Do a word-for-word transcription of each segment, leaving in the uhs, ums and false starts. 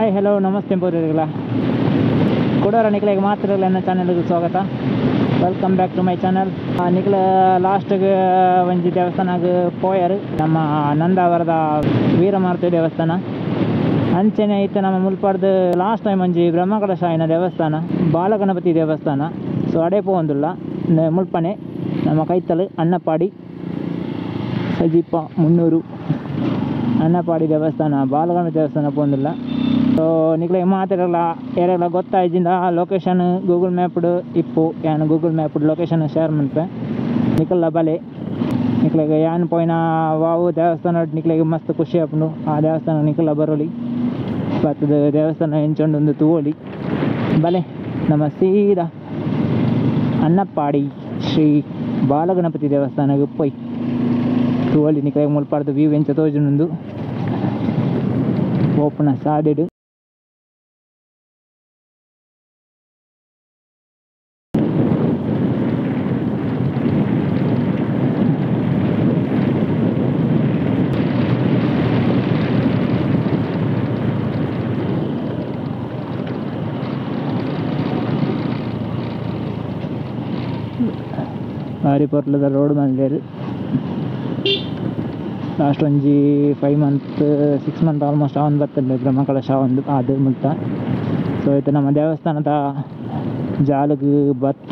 Hi hello ನಮಸ್ತೆ ಎಂಬುದಿರಲಿಲ್ಲ ಕೊಡೋರ ನಿಖಿಲಿಗೆ ಮಾತ್ರ ನನ್ನ ಚಾನಲ್ಗೆ ಸ್ವಾಗತ. Welcome back to my channel. ನಿಖಿಲ ಲಾಸ್ಟ್ಗೆ ಒಂಜಿ ದೇವಸ್ಥಾನಕ್ಕೆ ಪೋಯರು, ನಮ್ಮ ನಂದಾವರದ ವೀರಮಾರುತಿ ದೇವಸ್ಥಾನ. ಅಂಚೆನೆ ಇತ್ತು ನಮ್ಮ ಮುಲ್ಪಾಡ್ದು ಲಾಸ್ಟ್ ಟೈಮ್ ಒಂಜಿ ಬ್ರಹ್ಮಕಲಶಾಯಿನ ದೇವಸ್ಥಾನ, ಬಾಲಗಣಪತಿ ದೇವಸ್ಥಾನ. ಸೊ ಅಡೆ ಪೋವಂದುಲ್ಲ ಮುಲ್ಪನೆ ನಮ್ಮ ಕೈತಲು ಅನ್ನಪ್ಪಾಡಿ ಸಜೀಪ ಮುನ್ನೂರು ಅನ್ನಪ್ಪಾಡಿ ದೇವಸ್ಥಾನ ಬಾಲಗಣಪತಿ ದೇವಸ್ಥಾನ ಪೋವಂದಿಲ್ಲ. ಸೊ ನಿಖಿಲಿಗೆ ಮಾತಾಡಲ್ಲ ಯಾರೆಲ್ಲ ಗೊತ್ತಾಯ್ದಿಂದ ಲೊಕೇಶನ್ ಗೂಗಲ್ ಮ್ಯಾಪ್ಡು ಇಪ್ಪು ಏನು ಗೂಗಲ್ ಮ್ಯಾಪ್ಡು ಲೊಕೇಶನ್ ಶೇರ್ ಮಾಡ್ತೆ ನಿಖಿಲ ಬಲೆ ನಿಖಿಲಿಗೆ ಏನು ಪೋಯಿನ ವಾವು ದೇವಸ್ಥಾನ ನಿಖಿಲಿಗೆ ಮಸ್ತ್ ಖುಷಿ ಆಪುಂಡು. ಆ ದೇವಸ್ಥಾನ ನಿಖಿಲ ಬರೋಲಿ ಬತ್ತದ ದೇವಸ್ಥಾನ ಹೆಂಚೊಂದು ತೂವಲಿ ಬಲೆ ನಮ್ಮ ಸೀದಾ ಅನ್ನಪ್ಪಾಡಿ ಶ್ರೀ ಬಾಲಗಣಪತಿ ದೇವಸ್ಥಾನಕ್ಕೆ ಪೋಯ್ ತೂವಲಿ ನಿಖಿಲಿಗೆ ಮುಲ್ಪಾಡ್ದು ವ್ಯೂ ಎಂಚ ತೋಜುಂಡು ಓಪನ ಸಾದಿಡು. ಭಾರಿ ಪೊರ್ಲದ ರೋಡ್ ಬಂದಿರು ಲಾಸ್ಟ್ ಒಂಜಿ five month six month almost ಅವನ್ ಬರ್ತದೆ ಬ್ರಹ್ಮಕಲಶ ಒಂದು ಅದು ಮುಲ್ತ. ಸೊ ಇದು ನಮ್ಮ ದೇವಸ್ಥಾನದ ಜಾಲಗ್ ಭತ್ತ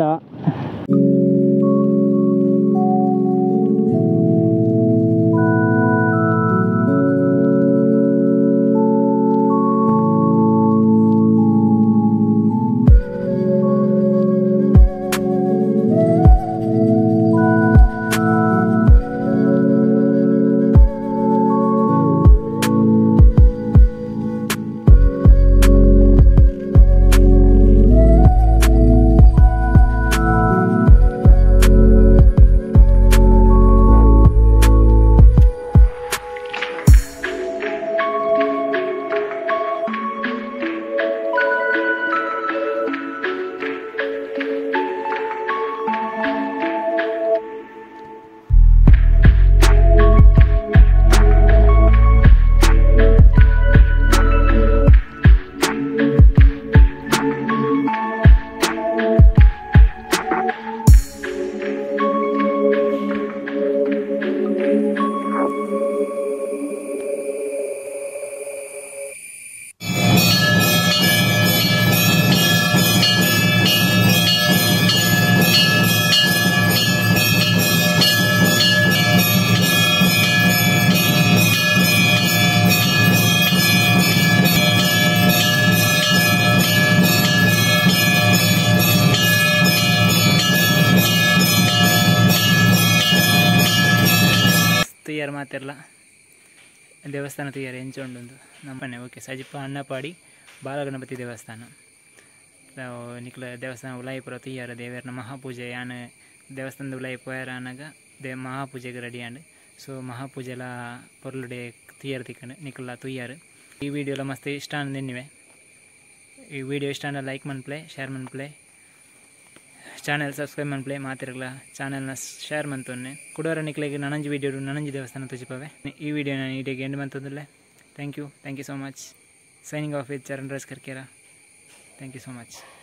ತುಯ್ಯಾರು ಮಾತಿರಲ್ಲ ದೇವಸ್ಥಾನ ತುಯ್ಯಾರು ಹೆಂಚೊಂಡು ನಮ್ಮನೆ ಓಕೆ ಸಜಿಪ ಅನ್ನಪ್ಪಾಡಿ ಬಾಲಗಣಪತಿ ದೇವಸ್ಥಾನ ನಿಖಿಲ ದೇವಸ್ಥಾನ ಉಲಾಯಿಪುರ ತುಯ್ಯಾರ ದೇವರನ ಮಹಾಪೂಜೆ ಯಾನು ದೇವಸ್ಥಾನದ ಉಲಾಯಿ ಪೋಯಾರ ಅನ್ನಾಗ ದೇ ಮಹಾಪೂಜೆಗೆ ರೆಡಿ ಆಂಡ್ ಸೊ ಮಹಾಪೂಜೆಲ ಪೊರ್ಲುಡೆ ತುಯ್ಯಾರು ತಿಕ್ಕಂಡು ನಿಖಿಲ ತುಯ್ಯಾರು. ಈ ವಿಡಿಯೋಲ ಮಸ್ತ್ ಇಷ್ಟ ಅಂದಿವೆ. ಈ ವಿಡಿಯೋ ಇಷ್ಟ ಅಂದ್ರೆ ಲೈಕ್ ಮನ್ಪ್ಲೆ ಶೇರ್ ಮನ್ಪ್ಲೆ ಚಾನಲ್ ಸಬ್ಸ್ಕ್ರೈಬ್ ಮನ್ಪ್ಲೆ ಮಾತಿರಲ್ಲ ಚಾನಲ್ನ ಶೇರ್ ಮಂತೊನ್ನೆ ಕುಡೋರ ನಿಖಿಲಿಗೆ ನನಂಜಿ ವಿಡಿಯೋ ನನಂಜಿ ದೇವಸ್ಥಾನ ತುಜಿಪವೆ. ಈ ವಿಡಿಯೋನ ನೀಟಿಗೆ ಎಂಡ್ ಮಂತಂದಿಲ್ಲ. Thank you thank you so much. Signing off with Charan Raj Karkera. Thank you so much.